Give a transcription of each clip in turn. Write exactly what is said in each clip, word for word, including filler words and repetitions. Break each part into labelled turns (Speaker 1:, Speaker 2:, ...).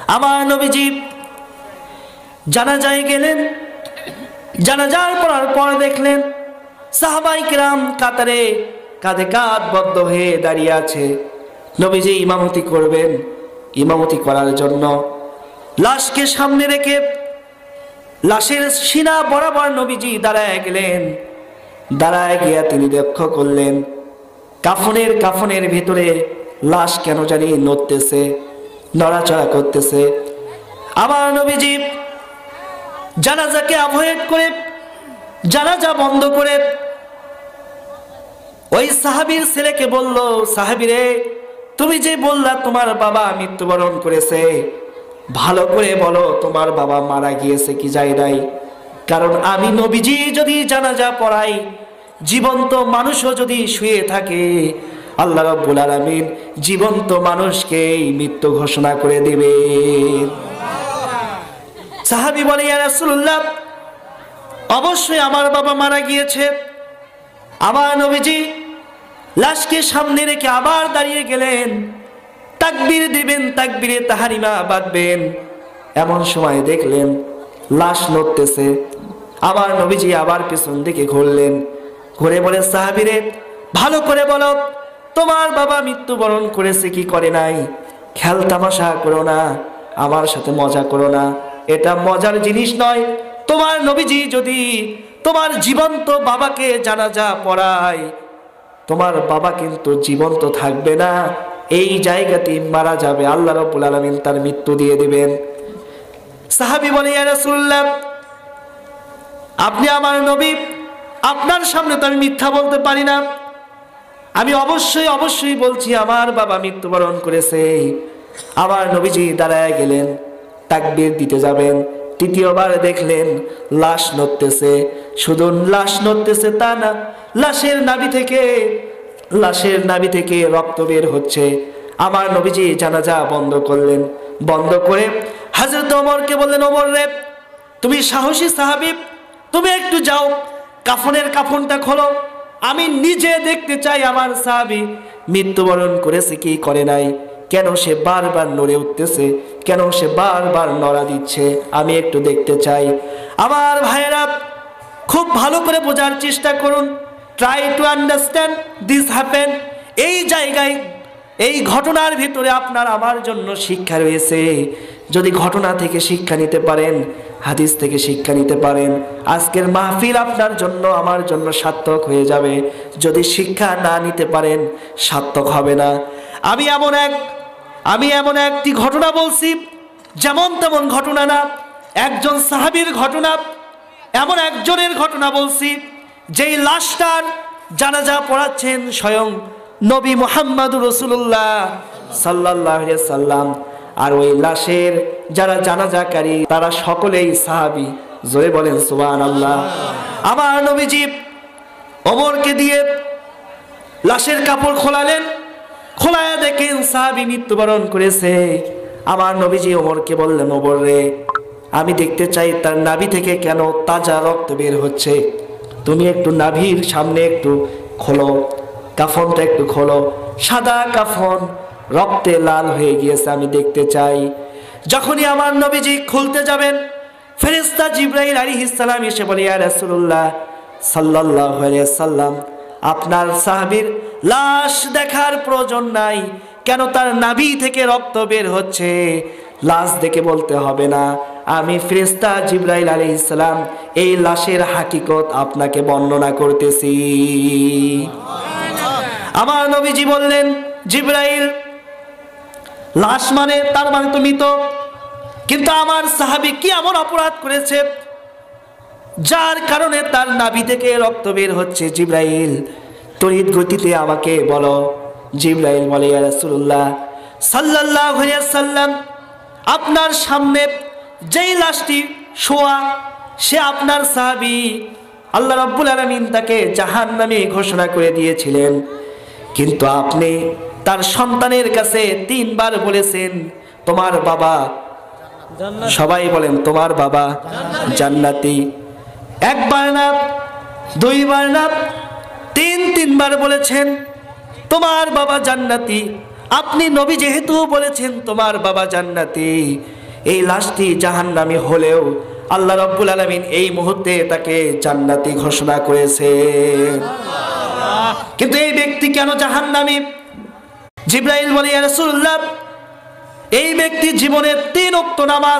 Speaker 1: আমার নবীজি জানাজায় গেলেন। জানাজার পড়ার পর দেখলেন সাহাবায়ে কিরাম কাতারে কাঁধে কাঁধ বদ্ধ হয়ে দাঁড়িয়ে আছে। নবীজি ইমামতি করবেন। ইমামতি করার জন্য লাশকে সামনে রেখে লাশের সিনা বরাবর নবীজি দাঁড়ায় গেলেন। দাঁড়ায় গিয়া তিনি লক্ষ্য করলেন কাফনের কাফনের ভিতরে লাশ কেন জানি নড়তেছে, নড়াচড়া করতেছে। আমার নবীজি জানাজাকে অ্যাভয়েড করে, জানাজা বন্ধ করে ওই সাহাবীর ছেলেকে বলল, সাহাবী রে, তুমি যে বললা তোমার বাবা মৃত্যুবরণ করেছে, ভালো করে বলো তোমার বাবা মারা গিয়েছে কি যায় নাই? কারণ আমি নবীজি যদি জানাজা পড়াই, জীবন্ত মানুষও যদি শুয়ে থাকে, আল্লাহ রাব্বুল আলামিন জীবন্ত মানুষকে মৃত্যু ঘোষণা করে দেবে। সাহাবী বলে, ইয়া রাসূলুল্লাহ, অবশ্যই আমার বাবা মারা গিয়েছে। আমার নবীজি লাশকে সামনে রেখে আবার দাঁড়িয়ে গেলেন। তাকবীর দিবেন, তাকবীরে তাহরিমা বাঁধবেন। এমন সময় দেখলেন লাশ নড়তেছে। আমার নবীজি আবার পিছন দিকে ঘুরলেন। ঘুরে বলে, সাহাবীরে, ভালো করে বলো তোমার বাবা মৃত্যুবরণ করেছে কি করে নাই? খেল তামাশা করো না, আমার সাথে মজা করো না, এটা মজার জিনিস নয়। তোমার নবীজি যদি তোমার জীবন্ত বাবাকে জানাজা পড়ায়, তোমার বাবা কিন্তু জীবন্ত থাকবে না, এই জায়গাতে মারা যাবে, আল্লাহ রাব্বুল আলামিন তার মৃত্যু দিয়ে দিবেন। সাহাবী বলে, ইয়া রাসূলুল্লাহ, আপনি আমার নবী, আপনার সামনে তো আমি মিথ্যা বলতে পারি না। আমি অবশ্যই অবশ্যই বলছি আমার বাবা মৃত্যুবরণ করেছে। আমার নবীজি দাঁড়ায় গেলেন, তাকবীর দিতে যাবেন। তৃতীয়বার দেখলেন লাশ নড়তেছে। শুধু লাশ নড়তেছে তা না, লাশের নাভি থেকে লাশের নাভি থেকে রক্ত বের হচ্ছে। আমার নবীজি জানাজা বন্ধ করলেন। বন্ধ করে হযরত ওমরকে বললেন, ওমর রে, তুমি সাহসী সাহাবী, তুমি একটু যাও, কাফনের কাফনটা খোলো, আমি নিজে দেখতে চাই আমার সাহাবী মৃত্যুবরণ করেছে কি করে নাই, কেন সে বারবার নড়ে উঠতেছে, কেন সে বারবার নড়া দিচ্ছে, আমি একটু দেখতে চাই। আমার ভাইয়েরা, খুব ভালো করে বোঝার চেষ্টা করুন। Try to understand this happen. এই জায়গায়, এই ঘটনার ভিতরে আপনার আমার জন্য শিক্ষা রয়েছে। যদি ঘটনা থেকে শিক্ষা নিতে পারেন, হাদিস থেকে শিক্ষা নিতে পারেন, আজকের মাহফিল আপনার জন্য আমার জন্য সার্থক হয়ে যাবে। যদি শিক্ষা না নিতে পারেন, সার্থক হবে না। আমি এমন এক আমি এমন একটি ঘটনা বলছি, যেমন তেমন ঘটনা না, একজন সাহাবীর ঘটনা, এমন একজনের ঘটনা বলছি, যেই লাশটার জানাজা পড়াচ্ছেন স্বয়ং নবী মুহাম্মদুর রাসূলুল্লাহ সাল্লাল্লাহু আলাইহি সাল্লাম। আর ওই লাশের যারা জানাজাকারী তারা সকলেই সাহাবী। জোরে বলেন সুবহানাল্লাহ। আমার নবীজি ওমরকে দিয়ে লাশের কাপড় খোলালেন। খোলায়া দেখেন সাহাবী মৃত্যুবরণ করেছে। আমার নবীজি ওমরকে বললেন, ওমর রে, আমি দেখতে চাই তার নাভি থেকে কেন তাজা রক্ত বের হচ্ছে। তুমি একটু নাভির সামনে একটু খোলো, কাফনটা একটু খোলো, সাদা কাফন, রক্তে লাল হয়ে গিয়েছে, আমি দেখতে চাই। যখনই আমার নবীজি খুলতে যাবেন, ফেরেশতা জিবরাইল আলাইহিস সালাম এসে বলে, ইয়া রাসূলুল্লাহ সাল্লাল্লাহু আলাইহি সাল্লাম, আপনার সাহাবীর লাশ দেখার প্রয়োজন নাই, কেন তার নাভি থেকে রক্ত বের হচ্ছে, লাশ দেখে বলতে হবে না, আমি ফেরেশতা জিবরাইল আলাইহিস সালাম এই লাশের হাকিকত আপনাকে বর্ণনা করতেছি। আমার নবীজি বললেন, জিবরাইল, লাশ মানে তার মানে তো মৃত, কিন্তু আমার সাহাবী কি এমন অপরাধ করেছে যার কারণে তার নাভি থেকে রক্ত বের হচ্ছে? জিবরাইল, তড়িৎ গতিতে আমাকে বলো। জিবরাইল বলে, ইয়া রাসূলুল্লাহ সাল্লাল্লাহু আলাইহি সাল্লাম, আপনার সামনে যেই লাশটি শোয়া সে আপনার সাহাবী। আল্লাহ রাব্বুল আলামিন তাকে জাহান্নামী ঘোষণা করে দিয়েছিলেন, কিন্তু আপনি তার সন্তানের কাছে তিনবার বলেছেন তোমার বাবা, সবাই বলেন তোমার বাবা জান্নাতি। একবার না, দুইবার না, তিন তিনবার বলেছেন তোমার বাবা জান্নাতি। আপনি নবী যেহেতু বলেছেন তোমার বাবা জান্নাতি, এই লাশটি জাহান্নামী হলেও আল্লাহ রাব্বুল আলামিন এই মুহূর্তে তাকে জান্নাতি ঘোষণা করেছেন। কিন্তু এই ব্যক্তি কেন জাহান্নামী? জিবরাইল বলে, ইয়া রাসূলুল্লাহ, এই ব্যক্তি জীবনের তিন ওয়াক্ত নামাজ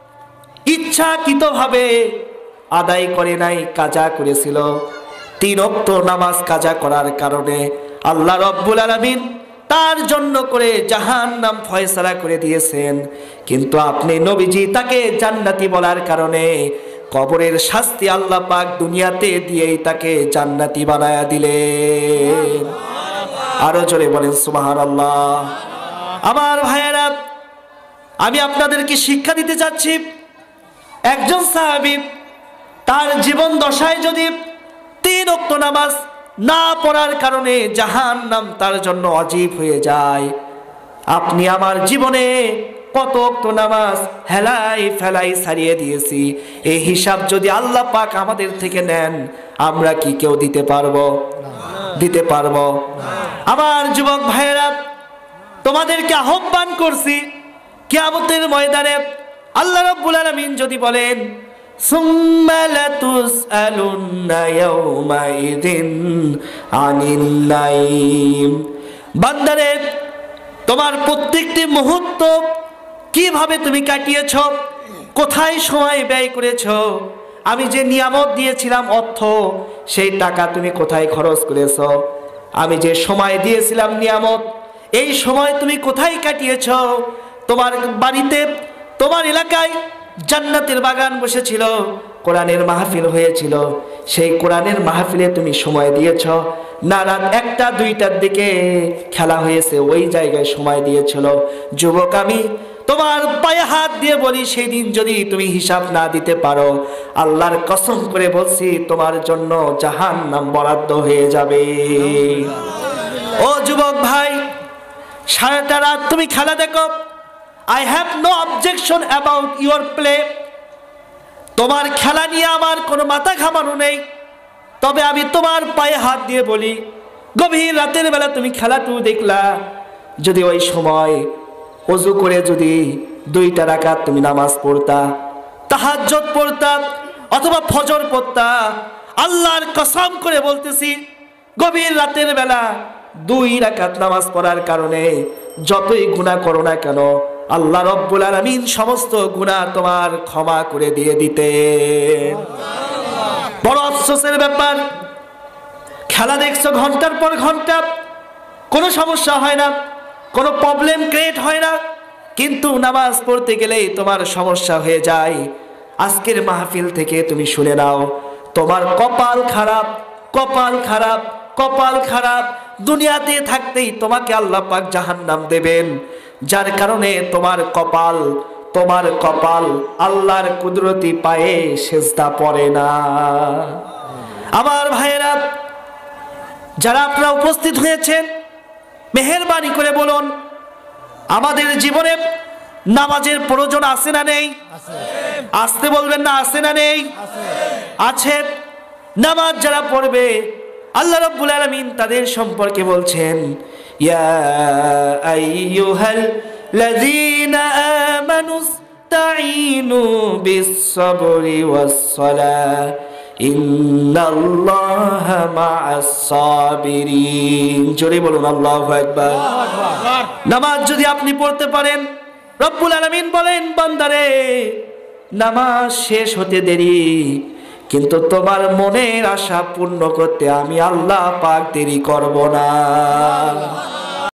Speaker 1: ইচ্ছাকৃতভাবে আদায় করে নাই, কাজা করেছিল। তিন ওয়াক্ত নামাজ কাজা করার কারণে আল্লাহ রাব্বুল আলামিন তার জন্য করে জাহান্নাম ফয়সালা করে দিয়েছেন। কিন্তু আপনি নবীজি তাকে জান্নাতি বলার কারণে কবরের শাস্তি আল্লাহ পাক দুনিয়াতে দিয়েই তাকে জান্নাতি বানায়া দিলেন। আরো জোরে বলেন সুবহানাল্লাহ। আমার ভাইয়েরা, আমি আপনাদেরকে শিক্ষা দিতে চাচ্ছি, একজন সাহাবী তার জীবন দশায় যদি তিন ওয়াক্ত নামাজ না পড়ার কারণে জাহান্নাম তার জন্য অজীব হয়ে যায়, আপনি আমার জীবনে কত ওয়াক্ত নামাজ হেলাই ফেলাই ছাড়িয়ে দিয়েছি, এই হিসাব যদি আল্লাহ পাক আমাদের থেকে নেন, আমরা কি কেউ দিতে পারবো? দিতে পারবো? আমার যুবক ভাইয়েরা, তোমাদেরকে আহ্বান করছি, কিয়ামতের ময়দানে আল্লাহ রাব্বুল আলামিন যদি বলেন, সুম্মা লাতুসআলুন্না ইয়াওমাইযিন আনিন নাঈম, বান্দারে তোমার প্রত্যেকটি মুহূর্ত কিভাবে তুমি কাটিয়েছো, কোথায় সময় ব্যয় করেছো, আমি যে নিয়ামত দিয়েছিলাম অর্থ, সেই টাকা তুমি কোথায় খরচ করেছো, আমি যে সময় দিয়েছিলাম নিয়ামত, এই সময় তুমি কোথায় কাটিয়েছো? তোমার বাড়িতে, তোমার এলাকায় জান্নাতের বাগান বসেছিল, কোরআনের মাহফিল হয়েছিল, সেই কোরআনের মাহফিলে তুমি সময় দিয়েছ না রাত একটা দুইটার দিকে খেলা হয়েছে ওই জায়গায় সময় দিয়েছিল? যুবক, আমি তোমার পায়ে হাত দিয়ে বলি, সেই দিন যদি তুমি হিসাব না দিতে পারো, আল্লাহর কসম করে বলছি তোমার জন্য জাহান্নাম বরাদ্দ হয়ে যাবে। ও যুবক ভাই, সারাটা রাত তুমি খেলা দেখো, I have no objection about your play, তোমার খেলা নিয়ে আমার কোনো মাথা ঘামানো নেই, তবে আমি তোমার পায়ে হাত দিয়ে বলি, গভীর রাতের বেলা তুমি খেলাটু দেখলা, যদি ওই সময় ওযু করে যদি দুইটা রাকাত তুমি নামাজ পড়তা, তাহাজ্জুদ পড়তা অথবা ফজর পড়তা, আল্লাহর কসম করে বলতেছি, গভীর রাতের বেলা দুই রাকাত নামাজ পড়ার কারণে যতই গুনাহ করো না কেন, আল্লাহ রাব্বুল আলামিন সমস্ত গুনাহ তোমার ক্ষমা করে দিয়ে দিতেন। বড় আফসোসের ব্যাপার, খেলা দেখছো ঘন্টার পর ঘন্টা, কোনো সমস্যা হয় না, কোনো প্রবলেম ক্রিয়েট হয় না, কিন্তু নামাজ পড়তে গেলেই তোমার সমস্যা হয়ে যায়। আজকের মাহফিল থেকে তুমি শুনে নাও, তোমার কপাল খারাপ, কপাল খারাপ, কপাল খারাপ, দুনিয়াতে থাকতেই তোমাকে আল্লাহ পাক জাহান্নাম দেবেন, যার কারণে তোমার কপাল, তোমার কপাল আল্লাহর কুদরতি পায়ে সেজদা পড়ে না। আমার ভাইয়েরা, যারা আপনারা উপস্থিত হয়েছেন, মেহেরবানি করে বলুন, আমাদের জীবনে নামাজের প্রয়োজন আছে না নেই? আসতে বলবেন না, আছে না নেই? আছে। নামাজ যারা পড়বে, আল্লাহ রাব্বুল আলামিন তাদের সম্পর্কে বলছেন, ইয়া আইয়ুহাল লাযীনা আমানুস্তাঈনু বিস-সাবরি ওয়াস-সালাহ ইন্নাল্লাহা মা'আস-সাবিরিন। জোরে বলুন আল্লাহু আকবার। নামাজ যদি আপনি পড়তে পারেন, রব্বুল আলামিন বলেন, বান্দারে নামাজ শেষ হতে দেরি, কিন্তু তোমার মনের আশা পূর্ণ করতে আমি আল্লাহ পাক দেরি করব না।